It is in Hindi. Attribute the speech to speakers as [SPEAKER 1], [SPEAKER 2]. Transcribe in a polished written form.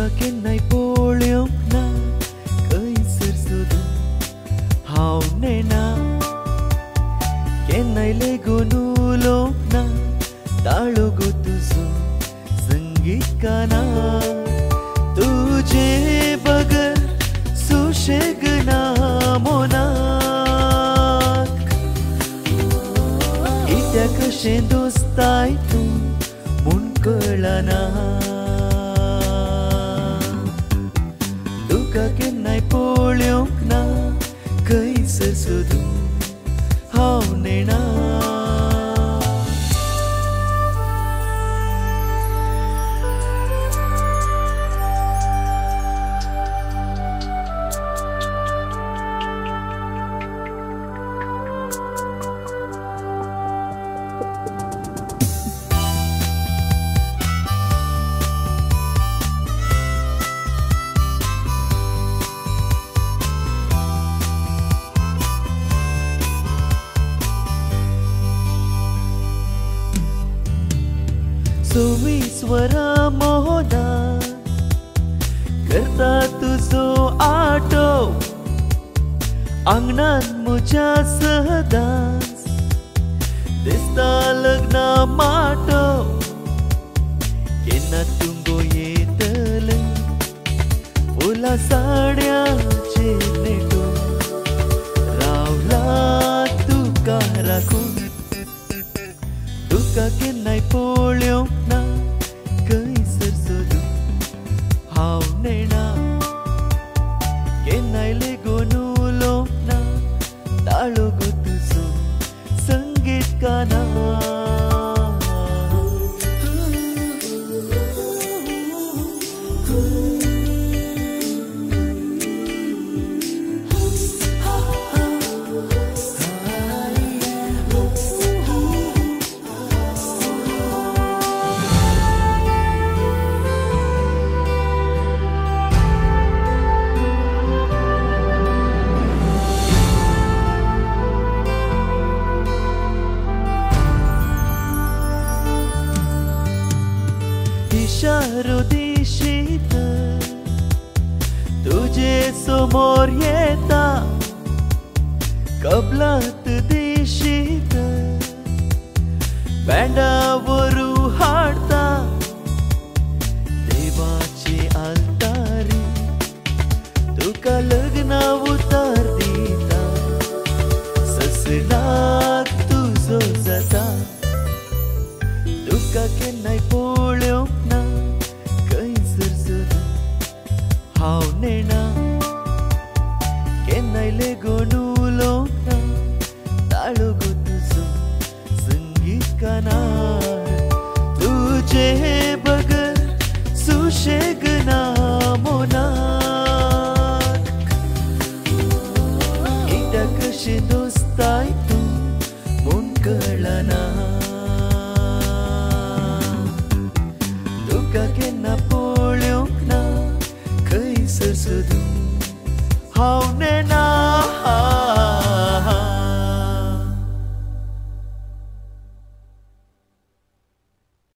[SPEAKER 1] केन्नाय पळोवंक ना खंयसर सोदून हांव नेना केन्नाय लेगून उलोवंक ना ताळो गो तुजो संगीत कानार तुजे बगर सुशेग ना मोनाक कित्या कशें दोस्ताय तूं म्हूण कळना तुका केन्नाय पळोवंक ना खंयसर सोदून हांव नेना सोवीसवरा मोहदान करता तुजो आटो आंगणान म्हज्या सहदांच दिसता लग्ना माटो केन्ना तुंगो येतले फुलां साड्याचे नेटो रावला तुका राखून तुका केन्नाय पळोवंक ना खंयसर सोदून हांव नेना केन्नाय लेगून उलोवंक ना ताळो गो तुजो संगीत कानार इशारो दिशीत तुजे समोर येता कबलात दिशीत बँडा वरू हाडता देवाची आलतारी तुका लग्ना उतार दिता ससणाक तुजो जाता तुका केन्नाय पळोवंक ना खंयसर सोदून हांव नेना केन्नाय लेगून उलोवंक ना ताळो गो तुजो संगीत कानार तुजे बगर सुशेग ना मोनाक कित्या कशें दोस्ताय तूं म्हूण कळना तुका केन्ना पळोवंक ना खंयसर सोदून हांव नेना